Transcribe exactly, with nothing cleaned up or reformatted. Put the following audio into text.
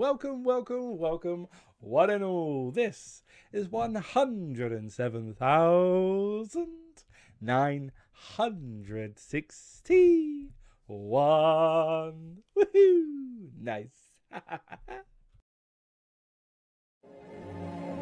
welcome, welcome, welcome, one and all. This is one hundred seven thousand nine hundred sixty-one. Woohoo! Nice.